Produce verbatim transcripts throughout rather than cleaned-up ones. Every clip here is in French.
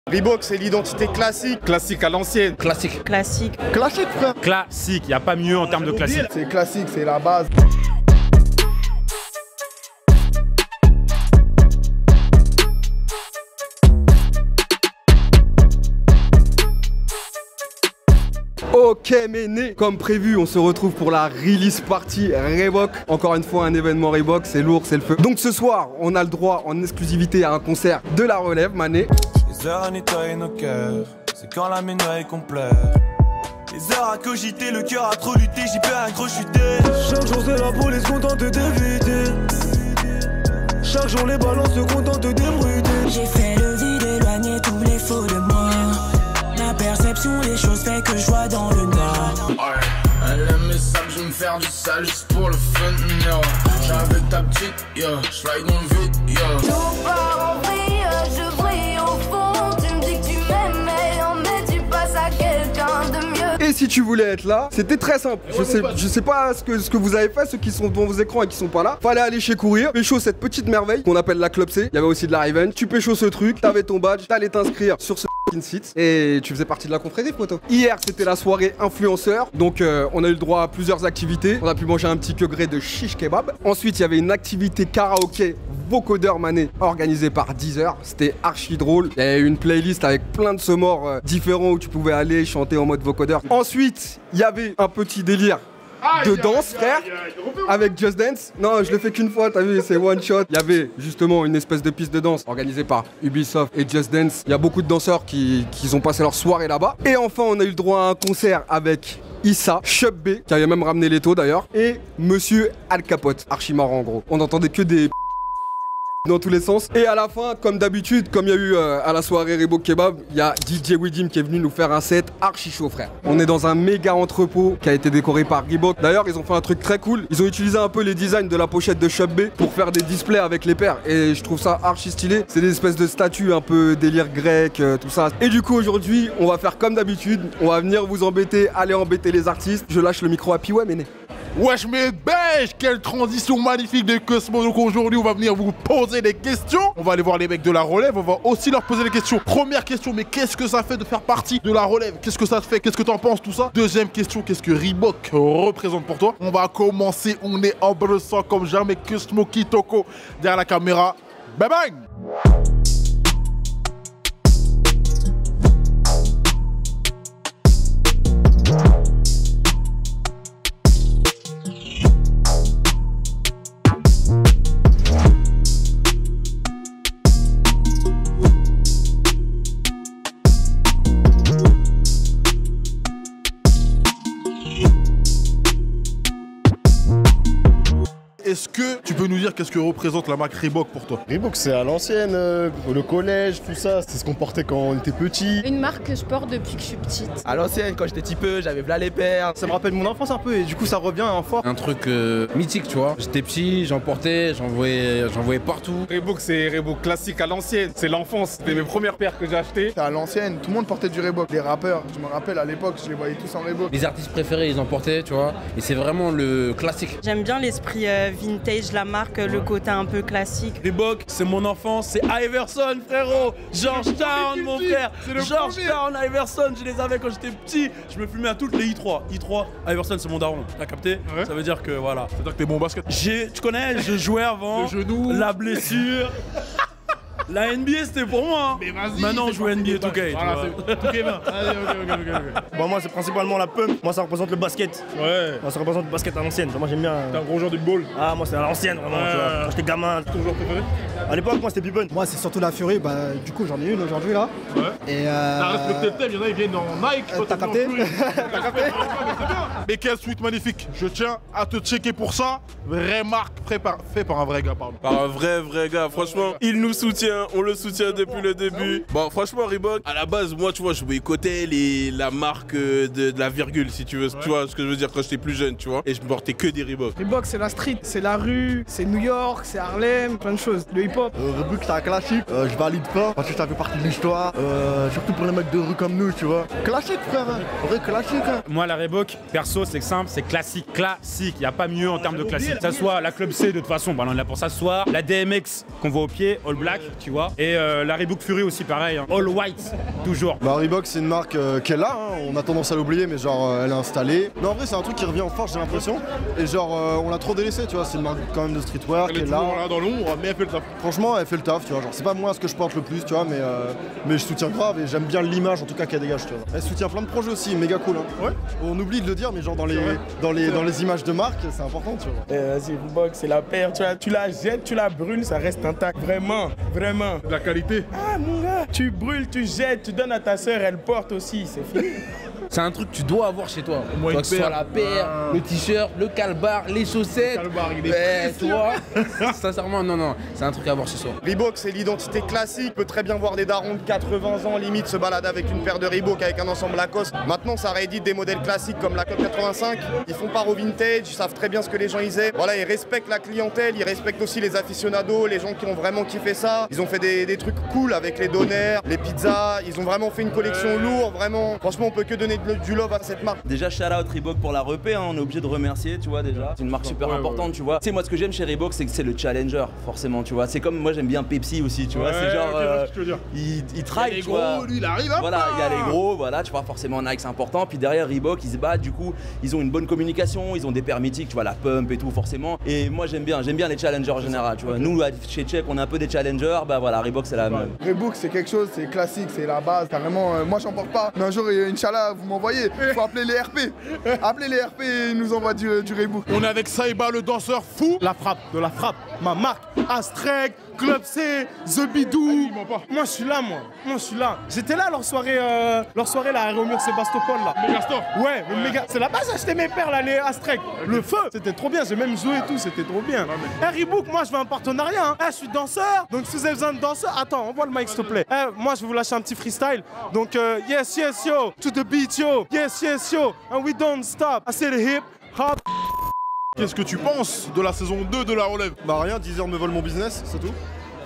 Reebok, c'est l'identité classique. Classique à l'ancienne. Classique. Classique. Classique, frère. Classique, y a pas mieux en termes de classique. C'est classique, c'est la base. Ok Méné, comme prévu on se retrouve pour la release party Reebok. Encore une fois un événement Reebok, c'est lourd, c'est le feu. Donc ce soir on a le droit en exclusivité à un concert de la relève Mané. Les heures à nettoyer nos cœurs, c'est quand la ménoise qu'on pleure. Les heures à cogiter, le cœur a trop lutté, j'y peux rien crochuter. Chaque jour c'est la police contente d'éviter. Chaque jour les balances se contentent d'ébruiter. J'ai fait le vide, éloigner tous les faux de moi. La perception des choses fait que je vois dans le noir. Elle aime mes sables, je vais me faire du sale juste pour le fun, yo. J'avais ta petite, yo, j'slide dans le vide, yo. Tout part en vrille, je brille au fond. Tu me dis que tu m'aimes, mais en mai tu passes à quelqu'un de mieux. Et si tu voulais être là, c'était très simple. Je sais, je sais pas ce que, ce que vous avez fait, ceux qui sont devant vos écrans et qui sont pas là. Fallait aller chez Courir, pécho cette petite merveille qu'on appelle la Club C. Il y avait aussi de la Raven. Tu pécho ce truc, t'avais ton badge, t'allais t'inscrire sur ce site et tu faisais partie de la confrérie, photo. Hier c'était la soirée influenceur, donc euh, on a eu le droit à plusieurs activités. On a pu manger un petit queugré de shish kebab. Ensuite il y avait une activité karaoké vocodeur Mané organisée par Deezer. C'était archi drôle. Il y avait une playlist avec plein de somores euh, différents où tu pouvais aller chanter en mode vocodeur. Ensuite il y avait un petit délire de danse, frère, avec Just Dance. Non, je l'ai fait qu'une fois, t'as vu, c'est one shot. Il y avait justement une espèce de piste de danse organisée par Ubisoft et Just Dance. Il y a beaucoup de danseurs qui, qui ont passé leur soirée là-bas. Et enfin, on a eu le droit à un concert avec Issa, Chub B, qui avait même ramené les taux d'ailleurs, et Monsieur Al Capote, archi marrant en gros. On n'entendait que des dans tous les sens. Et à la fin, comme d'habitude, comme il y a eu euh, à la soirée Reebok Kebab, il y a D J Widim qui est venu nous faire un set archi chaud, frère. On est dans un méga entrepôt qui a été décoré par Reebok. D'ailleurs, ils ont fait un truc très cool. Ils ont utilisé un peu les designs de la pochette de Chub B pour faire des displays avec les paires. Et je trouve ça archi stylé. C'est des espèces de statues un peu délire grec, euh, tout ça. Et du coup, aujourd'hui, on va faire comme d'habitude. On va venir vous embêter, aller embêter les artistes. Je lâche le micro à P W, Méné. Wesh mes beige, quelle transition magnifique de Cosmo. Donc aujourd'hui on va venir vous poser des questions. On va aller voir les mecs de la relève, on va aussi leur poser des questions. Première question, mais qu'est-ce que ça fait de faire partie de la relève? Qu'est-ce que ça te fait? Qu'est-ce que t'en penses tout ça? Deuxième question, qu'est-ce que Reebok représente pour toi? On va commencer, on est en brossant comme jamais Cosmo Kitoko derrière la caméra. Bang bang. Est-ce que tu peux nous dire qu'est-ce que représente la marque Reebok pour toi? Reebok, c'est à l'ancienne, euh, le collège, tout ça. C'est ce qu'on portait quand on était petit. Une marque que je porte depuis que je suis petite. À l'ancienne, quand j'étais petit peu, j'avais là les paires. Ça me rappelle mon enfance un peu et du coup ça revient en fort. Un truc euh, mythique, tu vois. J'étais petit, j'en portais, j'en voyais, j'en voyais partout. Reebok, c'est Reebok classique à l'ancienne. C'est l'enfance. C'était mes premières paires que j'ai achetées. C'est à l'ancienne, tout le monde portait du Reebok. Les rappeurs, je me rappelle à l'époque, je les voyais tous en Reebok. Les artistes préférés, ils en portaient, tu vois. Et c'est vraiment le classique. J'aime bien l'esprit euh, vintage, la marque, le côté un peu classique. Reebok, c'est mon enfance, c'est Iverson, frérot. Georgetown, mon frère. Georgetown, Iverson, je les avais quand j'étais petit. Je me fumais à toutes les I trois. I trois, Iverson, c'est mon daron. T'as capté? Ouais. Ça veut dire que voilà. Ça veut dire que t'es bon au basket. J'ai, tu connais, je jouais avant. Le genou. La blessure. La N B A c'était pour moi. Hein. Mais vas-y. Maintenant je joue N B A deux K. Voilà, c'est tout est bien. Allez, ok, ok, ok, ok. Bon, moi c'est principalement la pump. Moi ça représente le basket. Ouais. Moi ça représente le basket à l'ancienne. Moi j'aime bien. T'es un gros joueur de ball. Ah, moi c'est à l'ancienne vraiment. Ouais. Tu vois. Quand j'étais gamin. Ton joueur préféré? À l'époque, moi c'était Pippen. Moi c'est surtout la Fury. Bah, du coup j'en ai une aujourd'hui là. Ouais. Et euh. T'as respecté le thème, il y en a ils viennent en Nike. Euh, T'as capté? T'as capté? Mais quelle suite magnifique. Je tiens à te checker pour ça. Vraie marque fait par, fait par un vrai gars, pardon. Par un vrai, vrai gars. Franchement, il nous soutient. On le soutient depuis le début. Bon, franchement, Reebok, à la base, moi, tu vois, je boycottais les, la marque de, de la virgule, si tu veux. Ouais. Tu vois ce que je veux dire quand j'étais plus jeune, tu vois. Et je portais que des Reebok. Reebok, c'est la street, c'est la rue, c'est New York, c'est Harlem, plein de choses. Le hip-hop. Euh, Reebok, c'est un classique. Euh, je valide pas parce que ça fait partie de l'histoire. Euh, surtout pour les mecs de rue comme nous, tu vois. Classique, frère. Vrai classique. Hein. Moi, la Reebok, perso, c'est simple, c'est classique. Classique. Il n'y a pas mieux en termes de classique. Que ça soit la Club C, de toute façon, bah, on est là pour ça ce soir. La D M X qu'on voit au pied, All Black, tu vois. Et euh, la Reebok Fury aussi, pareil, hein. All white, toujours. Bah Reebok c'est une marque euh, qu'elle a, hein. On a tendance à l'oublier mais genre euh, elle est installée. Non en vrai c'est un truc qui revient en force j'ai l'impression. Et genre euh, on l'a trop délaissé tu vois, c'est une marque quand même de streetwear Elle qui est est là. toujours là dans l'ombre mais elle fait le taf. Franchement elle fait le taf tu vois, genre c'est pas moi ce que je porte le plus tu vois mais, euh, mais je soutiens grave et j'aime bien l'image en tout cas qu'elle dégage tu vois. Elle soutient plein de projets aussi, méga cool hein. Ouais. On oublie de le dire mais genre dans les, dans les, dans les images de marque c'est important tu vois. Euh, Vas-y Reebok c'est la paire, tu, tu la jettes, tu la brûles, ça reste intact. Vraiment, vraiment. La qualité. Ah mon gars, tu brûles, tu jettes, tu donnes à ta soeur, elle porte aussi, c'est fini. C'est un truc que tu dois avoir chez toi. Moi, Que ce soit la paire, ah. le t-shirt, le calbar, les chaussettes. Le calbar, il est eh, toi, sincèrement, non, non, c'est un truc à avoir chez soi. Reebok, c'est l'identité classique. Tu peux très bien voir des darons de quatre-vingts ans limite se balader avec une paire de Reebok avec un ensemble Lacoste. Maintenant, ça réédite des modèles classiques comme la Club quatre-vingt-cinq. Ils font part au vintage, ils savent très bien ce que les gens ils aiment. Voilà, ils respectent la clientèle, ils respectent aussi les aficionados, les gens qui ont vraiment kiffé ça. Ils ont fait des, des trucs cool avec les donners, les pizzas. Ils ont vraiment fait une collection lourde, vraiment. Franchement, on peut que donner de, du love à cette marque. Déjà, shout out Reebok pour la repé, hein. On est obligé de remercier, tu vois, déjà. C'est une marque super ouais, importante, ouais. tu vois. Tu sais, moi, ce que j'aime chez Reebok, c'est que c'est le challenger, forcément, tu vois. C'est comme moi, j'aime bien Pepsi aussi, tu vois. Ouais, C'est genre. okay, Euh, je veux dire. il, il travaille, les tu gros, vois. lui, il arrive, hop Voilà, il y a les gros, voilà, tu vois, forcément Nike, c'est important. Puis derrière, Reebok, ils se battent, du coup, ils ont une bonne communication, ils ont des paires mythiques, tu vois, la pump et tout, forcément. Et moi, j'aime bien, j'aime bien les challengers en général, tu vois. Nous, chez Check, on est un peu des challengers, bah voilà, Reebok, c'est la même. Reebok, c'est quelque chose, c'est classique, c'est la base. Carrément, euh, moi, j'en porte pas. Mais un jour, Inch'Allah, vous m'envoyez. Faut appeler les R P. Appelez les R P et ils nous envoient du, du Reebok. On est avec Saïba, le danseur fou. La frappe, de la frappe, ma marque, Astrek, Club C, The Bidou. Moi, je suis là, moi. Moi, je suis là. J'étais là leur soirée, euh, leur soirée là, à Réaumur Sébastopol là. Megastore. Ouais, le méga. C'est là-bas j'ai acheté mes paires là, les Astrek. Le feu, c'était trop bien. J'ai même joué et tout, c'était trop bien. Eh, Reebok, moi, je veux un partenariat. Hein. Eh, je suis danseur. Donc, si vous avez besoin de danseurs, attends, envoie le mic s'il te plaît. Eh, moi, je vais vous lâcher un petit freestyle. Donc, euh, yes, yes, yo, to the beat, yo. Yes, yes, yo. And we don't stop. I say the hip hop. Qu'est-ce que tu penses de la saison deux de la relève? Bah rien, Deezer me vole mon business, c'est tout.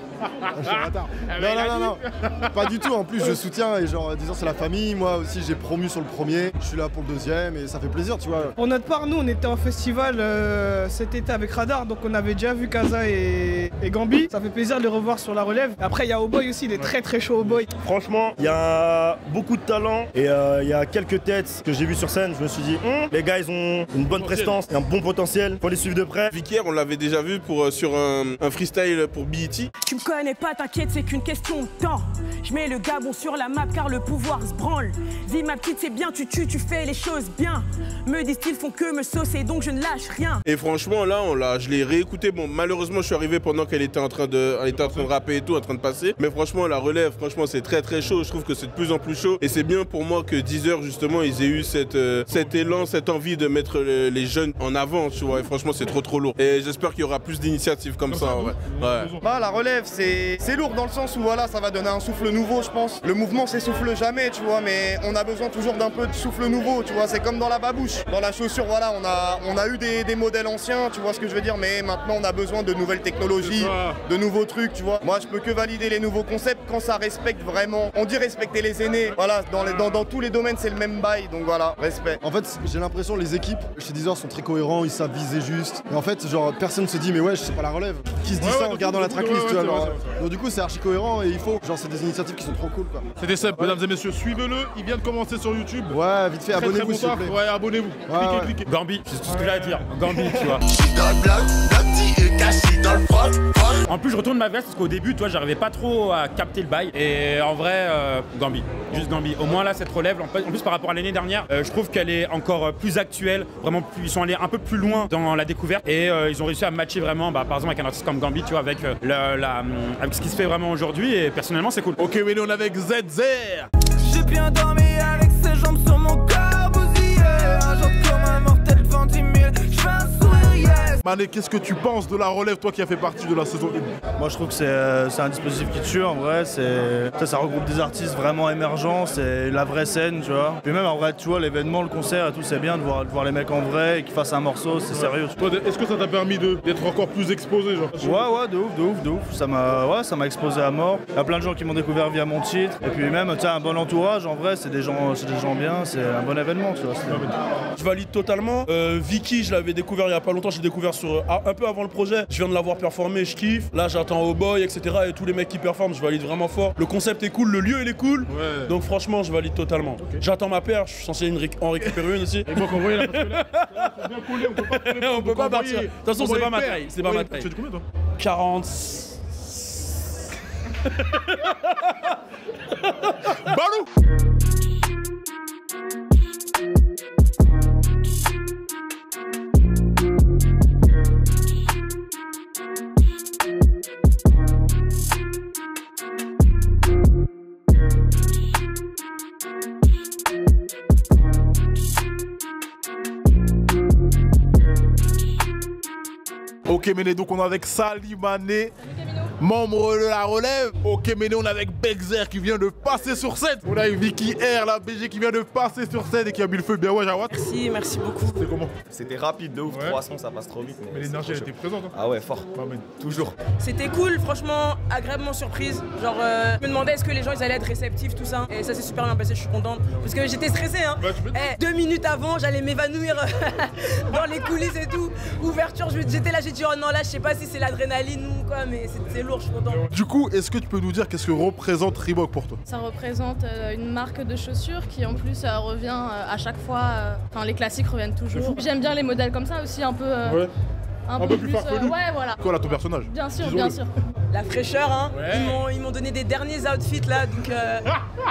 Non, non, non, non, pas du tout. En plus, je soutiens et genre, disons, c'est la famille. Moi aussi, j'ai promu sur le premier. Je suis là pour le deuxième et ça fait plaisir, tu vois. Pour notre part, nous, on était en festival euh, cet été avec Radar, donc on avait déjà vu Kaza et, et Gambi. Ça fait plaisir de les revoir sur la relève. Après, il y a Oboy aussi, il est très très chaud Oboy. Franchement, il y a beaucoup de talent et euh, il y a quelques têtes que j'ai vues sur scène. Je me suis dit, hum, les gars, ils ont une bonne prestance et un bon potentiel. Faut les suivre de près. Vicaire, on l'avait déjà vu pour, euh, sur un, un freestyle pour B E T. Tu me connais pas, t'inquiète, c'est qu'une question de temps. Je mets le Gabon sur la map car le pouvoir se branle. Vis ma petite, c'est bien, tu tues, tu fais les choses bien. Me disent-ils font que me saucer, donc je ne lâche rien. Et franchement, là, on l'a, je l'ai réécouté. Bon, malheureusement, je suis arrivé pendant qu'elle était en train de, elle était en train de rapper et tout, en train de passer. Mais franchement, la relève, franchement, c'est très très chaud. Je trouve que c'est de plus en plus chaud. Et c'est bien pour moi que Deezer, justement, ils aient eu cette, euh, cet élan, cette envie de mettre le, les jeunes en avant, tu vois. Et franchement, c'est trop trop lourd. Et j'espère qu'il y aura plus d'initiatives comme ça, en vrai. Ouais. Bah, la relève, c'est lourd dans le sens où voilà, ça va donner un souffle nouveau, je pense. Le mouvement s'essouffle jamais, tu vois, mais on a besoin toujours d'un peu de souffle nouveau, tu vois. C'est comme dans la babouche. Dans la chaussure, voilà, on a, on a eu des, des modèles anciens, tu vois ce que je veux dire, mais maintenant on a besoin de nouvelles technologies, de nouveaux trucs, tu vois. Moi, je peux que valider les nouveaux concepts quand ça respecte vraiment. On dit respecter les aînés. Voilà, dans, les, dans, dans tous les domaines, c'est le même bail, donc voilà, respect. En fait, j'ai l'impression les équipes chez Deezer sont très cohérents, ils savent viser juste. Et en fait, genre, personne se dit, mais ouais, je sais pas la relève. Qui se dit ouais, ça ouais, en regardant coup, la tracklist, ouais, tu vois. ouais, Genre, ouais, ouais. donc du coup, c'est archi cohérent et il faut. Genre, c'est des initiatives qui sont trop cool, quoi. C'était Seb, ouais. Mesdames et messieurs, suivez-le. Il vient de commencer sur YouTube. Ouais, vite fait, abonnez-vous, s'il vous plaît. Ouais, abonnez-vous. Ouais, cliquez, ouais. cliquez. Gambi, c'est tout ce que j'ai à dire. Gambi, tu vois. En plus, je retourne ma veste parce qu'au début, toi, j'arrivais pas trop à capter le bail. Et en vrai, euh, Gambi, juste Gambi. Au moins là, cette relève, en plus par rapport à l'année dernière, euh, je trouve qu'elle est encore plus actuelle. Vraiment, plus, ils sont allés un peu plus loin dans la découverte et euh, ils ont réussi à matcher vraiment, bah, par exemple, avec un artiste comme Gambi, tu vois, avec, euh, la, la, avec ce qui se fait vraiment aujourd'hui. Et personnellement, c'est cool. Ok, mais nous on est avec Z Z. J'ai bien dormi avec ses jambes sur mon corps bousillé. Un genre comme un mortel devant dix mille. Je fais un sourire, yes. Mané, qu'est-ce que tu penses de la relève, toi qui as fait partie de la saison un? Moi, je trouve que c'est euh, un dispositif qui tue en vrai. Ça, ça regroupe des artistes vraiment émergents. C'est la vraie scène, tu vois. Puis même en vrai, tu vois, l'événement, le concert et tout, c'est bien de voir, de voir les mecs en vrai et qu'ils fassent un morceau, c'est ouais. Sérieux. Est-ce que ça t'a permis d'être encore plus exposé, genre? Ouais, ouais, de ouf, de ouf, de ouf. Ça m'a ouais, ça m'a exposé à mort. Il y a plein de gens qui m'ont découvert via mon titre. Et puis même, tu as un bon entourage, en vrai, c'est des gens, c'est des gens bien, c'est un bon événement, tu vois. Je valide totalement. Euh, Vicky, je l'avais découvert il y a pas longtemps, j'ai découvert découvert sur, un peu avant le projet. Je viens de l'avoir performé, je kiffe. Là, j'attends Oh Boy, et cetera. Et tous les mecs qui performent, je valide vraiment fort. Le concept est cool, le lieu il est cool. Ouais. Donc franchement, je valide totalement. Okay. J'attends ma paire, je suis censé en récupérer une aussi. Et donc envoyer là, parce que là, là c'est bien collé, on peut pas coller, on peut pas partir. De toute façon, c'est pas ma taille. C'est pas ma taille. Tu fais de combien toi? quarante. Balou. Ok Méné, donc on est avec Salimane, membre de la relève. Ok Méné, on est avec Bexer qui vient de passer sur scène. On a Vicky R, la B G qui vient de passer sur scène et qui a mis le feu bien ouais Jawad. Merci, merci beaucoup. C'était comment? C'était rapide de ouf, ouais. trois sons ça passe trop vite. Mais, mais l'énergie elle était présente hein. Ah ouais, fort. Ah, mais... Toujours. C'était cool, franchement, agréablement surprise. Genre, euh, je me demandais est-ce que les gens ils allaient être réceptifs, tout ça. Et ça s'est super bien passé, je suis contente. Parce que j'étais stressée hein. Bah, eh, deux minutes avant, j'allais m'évanouir dans les coulisses et tout. Ouverture, j'étais là, j'ai dit oh non là, je sais pas si c'est l'adrénaline ou quoi, mais c'est lourd, je suis contente. Du coup, est-ce que tu peux nous dire qu'est-ce que représente Reebok pour toi? Ça représente euh, une marque de chaussures qui en plus euh, revient euh, à chaque fois, enfin euh, les classiques reviennent toujours. J'aime bien les modèles comme ça aussi, un peu... Euh, ouais. Un, un peu, peu plus, plus farfelu. Euh, ouais, voilà. Quoi là, ton personnage? Bien sûr, bien sûr. La fraîcheur, hein. Ouais. Ils m'ont donné des derniers outfits là, donc. Euh...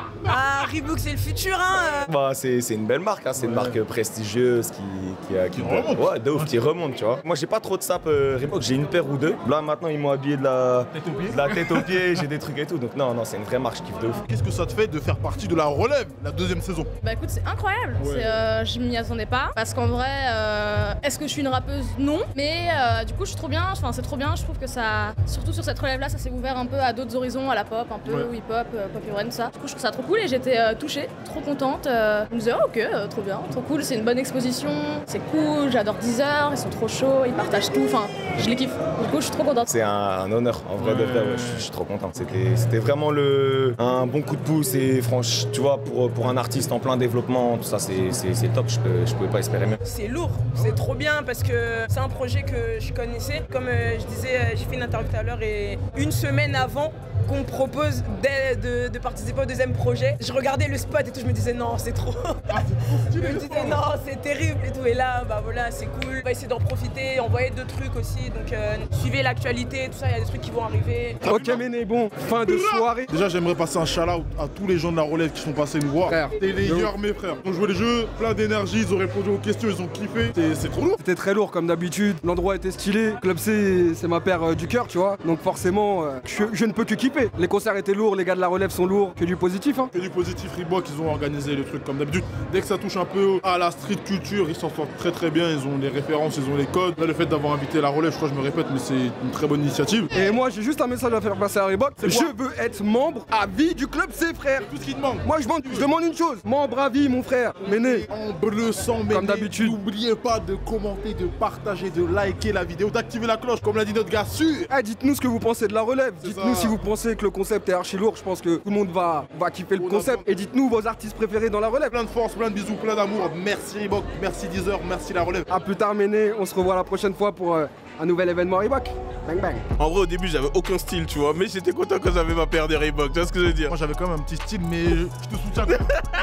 ah, Reebok, c'est le futur, hein. Bah, c'est une belle marque, hein. C'est ouais. une marque prestigieuse qui, qui, qui, qui remonte. Ouais, de ouf, qui remonte, tu vois. Moi, j'ai pas trop de sap euh, Reebok, j'ai une paire ou deux. Là, maintenant, ils m'ont habillé de la tête aux pieds, de la tête aux pieds, j'ai des trucs et tout. Donc, non, non, c'est une vraie marque, je kiffe de ouf. Qu'est-ce que ça te fait de faire partie de la relève, la deuxième saison? Bah, écoute, c'est incroyable. Ouais. Euh, je m'y attendais pas. Parce qu'en vrai, euh, est-ce que je suis une rappeuse? Non. Mais euh, du coup, je suis trop bien. Enfin, c'est trop bien. Je trouve que ça, surtout sur cette relève-là, ça s'est ouvert un peu à d'autres horizons, à la pop, un peu ouais. hip-hop, euh, pop urbaine, tout ça. Du coup, je trouve ça trop cool et j'étais euh, touchée, trop contente. Euh, je me disais, oh, ok, euh, trop bien, trop cool. C'est une bonne exposition, c'est cool. J'adore Deezer, ils sont trop chauds, ils partagent tout. Enfin, je les kiffe. Du coup, je suis trop contente. C'est un, un honneur, en vrai ouais. de vrai. Ouais, je, je suis trop contente. C'était vraiment le, un bon coup de pouce et franchement, tu vois, pour, pour un artiste en plein développement, tout ça, c'est top. Je, peux, je pouvais pas espérer mieux. C'est lourd, c'est trop bien parce que c'est un projet que je connaissais. Comme euh, je disais, j'ai fait une interview tout à l'heure et une semaine avant qu'on me propose de, de, de participer au deuxième projet, je regardais le spot et tout, je me disais non, c'est trop. Ah, je me disais non, c'est terrible et tout. Et là, bah voilà, c'est cool. On va essayer d'en profiter, envoyer d'autres trucs aussi. Donc euh, suivez l'actualité, tout ça, il y a des trucs qui vont arriver. Ok Méné, bon, fin de soirée. Déjà, j'aimerais passer un shout-out à tous les gens de la relève qui sont passés nous voir. Frère. T'es les meilleurs, mes frères. Ils ont joué les jeux, plein d'énergie, ils ont répondu aux questions, ils ont kiffé. C'est trop lourd. C'était très lourd comme d'habitude. L'endroit était stylé. Club C, c'est ma paire euh, du cœur, tu vois. Donc forcément, euh, je, je ne peux que kiffer. Les concerts étaient lourds, les gars de la relève sont lourds. Que du positif, hein. Que du positif. Reebok, ils ont organisé le truc comme d'habitude. Dès que ça touche un peu à la street culture, ils s'en sortent très très bien. Ils ont les références, ils ont les codes. Là, le fait d'avoir invité la relève, je crois que je me répète, mais c'est une très bonne initiative. Et moi, j'ai juste un message à faire passer à Reebok. Je veux être membre à vie du Club C, frère. C'est tout ce qu'ils demandent. Moi, je demande, je demande une chose. Membre à vie, mon frère. Méné. En bleu sang, Méné. Comme d'habitude. N'oubliez pas de commenter, de partager, de liker la vidéo, d'activer la cloche, comme l'a dit notre gars sûr. Ah, dites-nous ce que vous pensez de la relève. Dites-nous si vous pensez que le concept est archi lourd. Je pense que tout le monde va, va kiffer le concept. Et dites-nous vos artistes préférés dans la relève. Plein de force, plein de bisous, plein d'amour. Merci Reebok, merci Deezer, merci la relève. A plus tard Méné, on se revoit la prochaine fois pour euh, un nouvel événement Reebok. Bang bang. En vrai au début j'avais aucun style tu vois, mais j'étais content quand j'avais ma paire de Reebok, tu vois ce que je veux dire. Moi j'avais quand même un petit style mais je te soutiens quand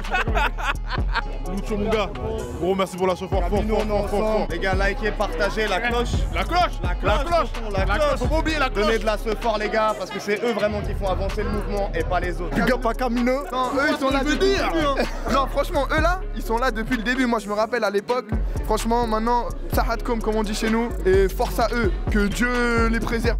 même. Lucho mon gars, gros merci pour la soirée fort, fort, fort, fort, fort. Les gars, likez, partagez, la cloche. La cloche. La cloche. La cloche. La cloche. Faut pas oublier la cloche. Donnez de la ce fort les gars, parce que c'est eux vraiment qui font avancer le mouvement et pas les autres. Les gars, pas Camino. Non, eux ils sont là depuis le début. Non, franchement, eux là, ils sont là depuis le début. Moi je me rappelle à l'époque, franchement maintenant, Sahatkom comme on dit chez nous, et force à eux, que Dieu les préserve.